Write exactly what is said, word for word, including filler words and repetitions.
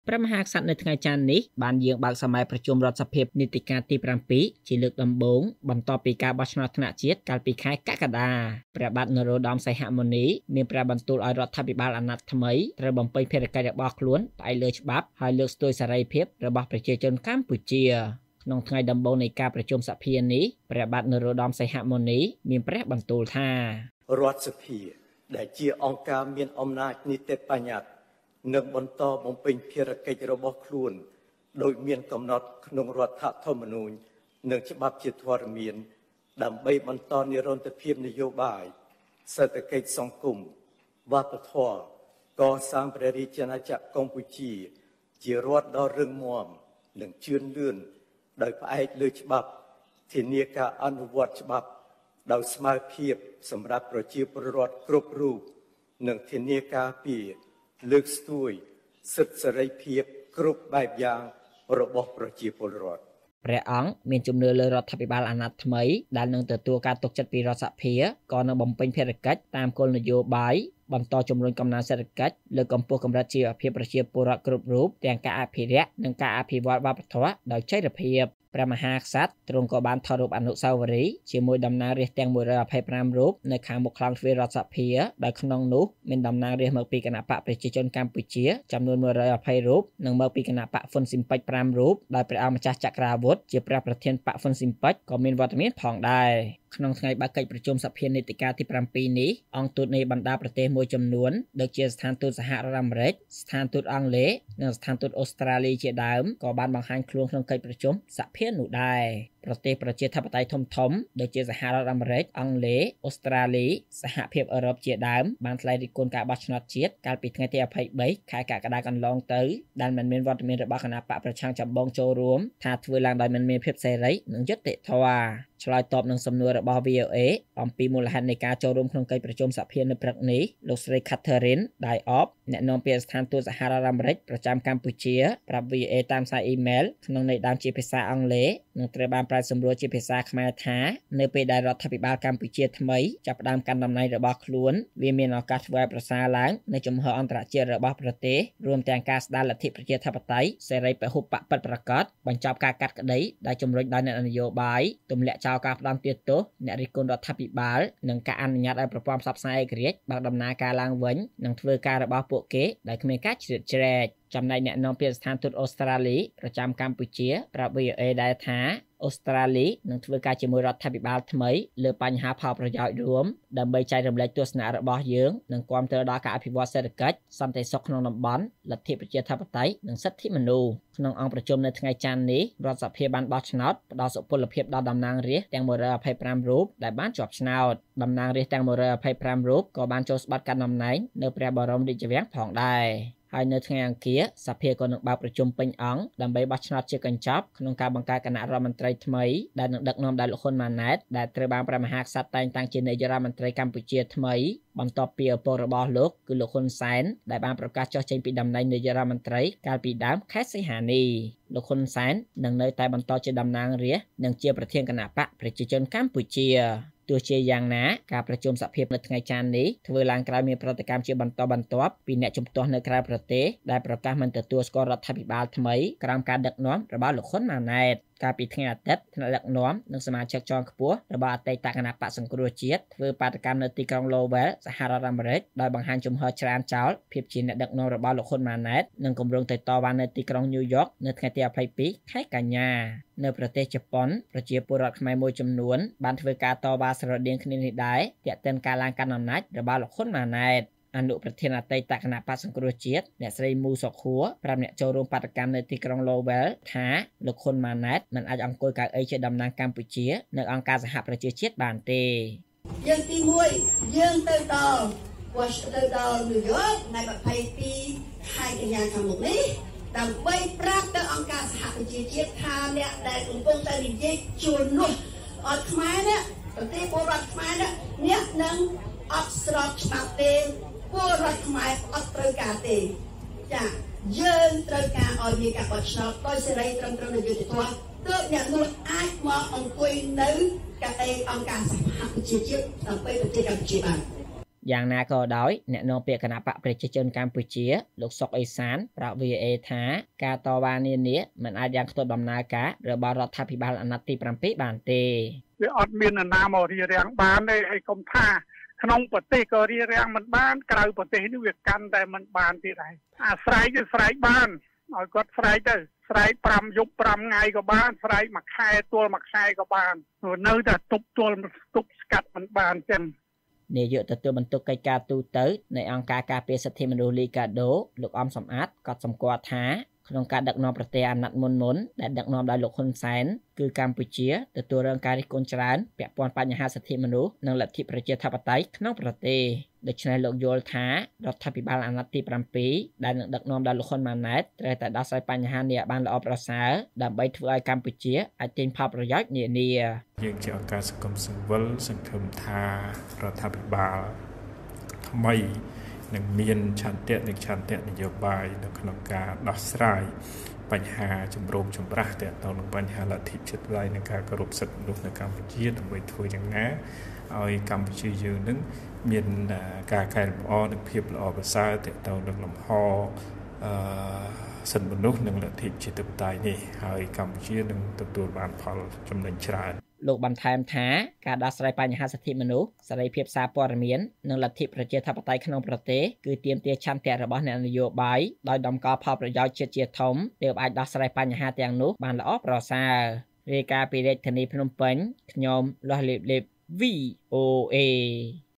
ព្រះមហាក្សត្រនៅថ្ងៃច័ន្ទនេះបានយាងបើកសម័យប្រជុំរដ្ឋសភានីតិកាលទី7ជាលើកដំបូងបន្ទាប់ពីការបោះឆ្នោតថ្នាក់ជាតិកាលពីខែកក្កដាព្រះបាទនរោត្តមសីហមុនីមានព្រះបន្ទូលឲ្យរដ្ឋាភិបាលអាណត្តិថ្មីត្រូវបំពេញភារកិច្ចរបស់ខ្លួនផ្អែកលើច្បាប់ហើយលើកស្ទួយសេរីភាពរបស់ប្រជាជនកម្ពុជាក្នុងថ្ងៃដំបូងនៃការប្រជុំសភានេះព្រះបាទនរោត្តមសីហមុនីមានព្រះបន្ទូលថារដ្ឋសភាដែលជាអង្គការមានអំណាចនីតិបញ្ញត្តិនឹងបន្តបំពេញភារកិច្ចរបស់ខ្លួនដោយមានកំណត់ក្នុងរដ្ឋធម្មនុញ្ញនិងច្បាប់ជាធរមានដើម្បីបន្តនិរន្តរភាពនយោបាយសេដ្ឋកិច្ចសង្គមវប្បធម៌កសាងព្រះរាជាណាចក្រកម្ពុជាជារដ្ឋដ៏រឹងមាំនិងជឿនលឿនដោយផ្អែកលើច្បាប់ធានាការអនុវត្តច្បាប់ដោយស្មើភាពសម្រាប់ប្រជាពលរដ្ឋគ្រប់រូបនិងធានាការពារលើកស្ទួយសិទ្ធិសេរីភាពគ្រប់បែបយ៉ាងរបស់ប្រជាពលរដ្ឋព្រះអង្គមានជំនឿលើរដ្ឋាភិបាលអាណត្តិថ្មីដែលនឹងទទួលការទុកចិត្តពីរដ្ឋសភាក៏នឹងបំពេញភារកិច្ចតាមគោលនយោបាយបន្តជំរុញកំណើនសេដ្ឋកិច្ចលើកកម្ពស់កម្រិតជីវភាពប្រជាពលរដ្ឋគ្រប់រូបទាំងការអភិរក្សនិងការអភិវឌ្ឍវប្បធម៌ដោយចីរភាពព្រះមហាក្សត្រទ្រង់ក៏បានថតរូបអនុស្សាវរីយ៍ជាមួយតំណាងរាស្ត្រទាំងមួយរយអភ័យប្រាំរូបនៅខាងមុខខ្លោងទ្វាររដ្ឋសភាដោយក្នុងនោះមានតំណាងរាស្ត្រមកពីគណៈបកប្រជាជនកម្ពុជាចំនួនមួយរយអភ័យរូបនិងមកពីគណៈបកហ៊ុនស៊ិមពេចប្រាំរូបដោយព្រះអង្គម្ចាស់ចក្រាវុធជាព្រះប្រធានបកហ៊ុនស៊ិមពេចក៏មានវត្តមានផងដែរក្នុងថ្ងៃបើកកិច្ចប្រជុំសភានីតិកាលទី7នេះអង្គទូតនៃបណ្ដាប្រទេសមួយចំនួនដូចជាស្ថានទូតសហរដ្ឋអាមេរិកស្ថានទូតអង់គ្លេសនិងស្ថានទូតអូស្ត្រាលីជាដើមក៏បានបង្ហាញខ្លួនក្នុងកិច្ចប្រជុំសភានោះដែរប្រទេសប្រជាធិបតេយ្យធំធំដូចជាសហរដ្ឋអាមេរិកអង់គ្លេសអូស្ត្រាលីសហភាពអឺរ៉ុបជាដើមបានថ្លែងរិះគន់ការបោះឆ្នោតជាតិកាលពីថ្ងៃទី23ខែកក្កដាកន្លងទៅដែលមិនមានវត្តមានរបស់គណៈបកប្រឆាំងចម្បងចូលរួមថាធ្វើឡើងដោយមិនមានភាពសេរីនិងយុត្តិធម៌ឆ្លើយតបនឹងសំណួររបស់ V O A អំពីមូលហេតុនៃការចូលរួមក្នុងកិច្ចប្រជុំសភានៅព្រឹកនេះលោកស្រី Catherine Dayop អ្នកនាំពាក្យស្ថានទូតសហរដ្ឋអាមេរិកប្រចាំកម្ពុជាប្រាប់ V O A តាមសារអ៊ីមែលក្នុងន័យដើមជាភាសាអង់គ្លេសនិងត្រូវបានប្រែសម្រួលជាភាសាខ្មែរថានៅពេលដែលរដ្ឋាភិបាលកម្ពុជាថ្មីចាប់ផ្ដើមកាន់តំណែងរបស់ខ្លួនវាមានឱកាសធ្វើឲ្យប្រសើរឡើងនៅជំហរអន្តរជាតិរបស់ប្រទេសរួមទាំងការស្ដារលទ្ធិប្រជាធិបតេយ្យសេរីពហុបកពិតប្រាកដបញ្ចប់ការកាត់ក្តីដែលជំរុញដោយអ្នកនយោបាយទម្លាក់ចោលការផ្ដន់ទាទោសអ្នករិះគន់រដ្ឋាភិបាលនិងការអនុញ្ញាតឲ្យប្រព័ន្ធផ្សព្វផ្សាយឯករាជ្យបើកដំណើរការឡើងវិញនិងធ្វើការរបស់ពួកគេដោយគ្មានការជ្រៀតជ្រែកចំណែកអ្នកនាំពាក្យស្ថានទូតអូស្ត្រាលីប្រចាំកម្ពុជាប្រាប់ V O A ដែរថាអូស្ត្រាលីនឹងធ្វើការជាមួយរដ្ឋាភិបាលថ្មីលើបញ្ហាផលប្រយោជន៍រួមដើម្បីចែករំលែកទស្សនៈរបស់យើងនិងគាំទ្រដល់ការអភិវឌ្ឍសេដ្ឋកិច្ចសន្តិសុខក្នុងតំបន់លទ្ធិប្រជាធិបតេយ្យនិងសិទ្ធិមនុស្សក្នុងអង្គប្រជុំនៅថ្ងៃច័ន្ទនេះរដ្ឋសភាបានបោះឆ្នោតផ្ដល់សុពលភាពដល់តំណាងរាស្ត្រទាំងមួយរយអភ័យប្រាំរូបដែលបានជាប់ឆ្នោតតំណាងរាស្ត្រទាំងមួយរយអភ័យប្រាំរូបក៏បានចូលស្បត់កាន់តំណែងនៅព្រះបរមរាជវាំងផងដែរហើយនៅថ្ងៃអង្គារសភាក៏នឹងបើកប្រជុំពេញអង្គដើម្បីបោះឆ្នោតជាកញ្ចប់ក្នុងការបង្កើតគណៈរដ្ឋមន្ត្រីថ្មីដែលនឹងដឹកនាំដោយលោកហ៊ុនម៉ាណែតដែលត្រូវបានព្រះមហាក្សត្រតែងតាំងជានាយករដ្ឋមន្ត្រីកម្ពុជាថ្មីបន្ទាប់ពីឪពុករបស់លោកគឺលោកហ៊ុនសែនដែលបានប្រកាសចុះចេញពីតំណែងនាយករដ្ឋមន្ត្រីកាលពីដើមខែសីហានេះលោកហ៊ុនសែននឹងនៅតែបន្តជាតំណាងរាស្ត្រនិងជាប្រធានគណៈបកប្រជាជនកម្ពុជាទោះជាយ៉ាងណាការប្រជុំសភានៅថ្ងៃច័ន្ទនេះធ្វើឡើងក្រោយមានប្រតិកម្មជាបន្តបន្ទាប់ពីអ្នកជំទាស់នៅក្រៅប្រទេសដែលប្រកាសមិនទទួលស្គាល់រដ្ឋាភិបាលថ្មីក្រោមការដឹកនាំរបស់លោកហ៊ុនម៉ាណែតកាលពីថ្ងៃអាទិត្យថ្នាក់ដឹកនាំនិងសមាជិកជាន់ខ្ពស់របស់អតីតគណៈបក្សសង្គ្រោះជាតិធ្វើបាតកម្មនៅទីក្រុង Lowell សហរដ្ឋអាមេរិកដោយបង្ហាញជំហរច្រានចោលភាពជាអ្នកដឹកនាំរបស់លោកហ៊ុនម៉ាណែតនិងគម្រោងទៅតវ៉ានៅទីក្រុង New York នៅថ្ងៃទី22ខែកញ្ញានៅប្រទេសជប៉ុនប្រជាពលរដ្ឋខ្មែរមួយចំនួនបានធ្វើការតវ៉ាស្រដៀងគ្នានេះដែរទាក់ទិនការឡើងកាន់អំណាចរបស់លោកហ៊ុនម៉ាណែតអនុប្រធានអតីតគណៈបក្សសង្គ្រោះជាតិអ្នកស្រីមូសុខួរប្រាប់អ្នកចូលរួមបាតកម្មនៅទីក្រុង Lowell ថាលោកហ៊ុនម៉ាណែតមិនអាចអង្គុយកៅអីជាតំណាងកម្ពុជានៅអង្គការសហប្រជាជាតិបានទេយើងទីមួយយើងទៅដល់ Washington ទៅដល់ New York ថ្ងៃ22ខែកញ្ញាខាងមុខនេះដើម្បីប្រាប់ទៅអង្គការសហប្រជាជាតិថាអ្នកដែលកំពុងតែនិយាយជួលនោះអត់ខ្មែរនេះប្រទេសពលរដ្ឋខ្មែរនេះអ្នកនឹងអត់ស្របច្បាប់ទេពលរដ្ឋខ្មែរអត់ត្រូវការទេចាយើងត្រូវការឲ្យមានការបោះឆ្នោតដោយសេរីត្រឹមត្រូវនិងយុត្តិធម៌ទើបអ្នកនោះអាចមកអង្គុយនៅកៅអីអង្គការសហប្រជាជាតិដើម្បីប្រទេសកម្ពុជាបានយ៉ាងណាក៏ដោយអ្នកនាំពាក្យគណៈបកប្រជាជនកម្ពុជាលោកសុកអេសានប្រាប់ វី អូ អេ ថាការតវ៉ានានាមិនអាចយ៉ាងខ្ទាត់ដំណើរការរបស់រដ្ឋាភិបាលអាណត្តិទី7បានទេវាអត់មាននរណាមករៀបរៀងបានទេហើយកុំថាក្នុងប្រទេសក៏រៀបរៀងមិនបានក្រៅប្រទេសនេះវាកាន់តែមិនបានទៀតហើយអាស្រ័យគឺស្រែកបានឲ្យគាត់ស្រែកទៅស្រែក5យប់5ថ្ងៃក៏បានស្រែកមួយខែទល់មួយខែក៏បាននៅតែទប់ទល់ទប់ស្កាត់មិនបានចឹងនាយកទទួលបន្ទុកកិច្ចការទូតទៅនៃអង្គការការពារសិទ្ធិមនុស្សលីកាដូលោកអំសំអាតក៏សម្គាល់ថាក្នុងការដឹកនាំប្រទេសអាណត្តិមុនមុនដែលដឹកនាំដោយលោកហ៊ុនសែនគឺកម្ពុជាទទួលរងការរិះគន់ច្រើនពាក់ព័ន្ធបញ្ហាសិទ្ធិមនុស្សនិងលទ្ធិប្រជាធិបតេយ្យក្នុងប្រទេសដូច្នេះលោកយល់ថារដ្ឋាភិបាលអាណត្តិទី7ដែលនឹងដឹកនាំដោយលោកហ៊ុនម៉ាណែតត្រូវតែដោះស្រាយបញ្ហានេះឲ្យបានល្អប្រសើរដើម្បីធ្វើឲ្យកម្ពុជាអាចទាញផលប្រយោជន៍នានាយើងជាអង្គការសង្គមស៊ីវិលសង្ឃឹមថារដ្ឋាភិបាលថ្មីនឹងមានឆន្ទៈនិងឆន្ទៈនយោបាយនៅក្នុងការដោះស្រាយបញ្ហាជំរំចម្រាស់ទាក់ទងនឹងបញ្ហាលទ្ធិជាតិផ្លាយនិងការគោរពសិទ្ធិមនុស្សនៅកម្ពុជាដើម្បីធ្វើយ៉ាងណាឲ្យកម្ពុជាយើងនឹងមានការកែលម្អនិងភាពល្អប្រសើរទាក់ទងនឹងលំហអឺសិទ្ធិមនុស្សនិងលទ្ធិជាតិផ្លាយនេះហើយកម្ពុជានឹងទទួលបានផលចំណេញច្រើនលោកបន្ថែមថាការដោះស្រាយបញ្ហាសិទ្ធិមនុស្សសេរីភាពសារព័ត៌មាននិងលទ្ធិប្រជាធិបតេយ្យក្នុងប្រទេសគឺទាមទារឆន្ទៈរបស់អ្នកនយោបាយដោយតម្កល់ផលប្រយោជន៍ជាតិជាធំទើបអាចដោះស្រាយបញ្ហាទាំងនោះបានល្អប្រសើររាយការណ៍ពីរាជធានីភ្នំពេញខ្ញុំលាស់លេបលេប វី អូ អេ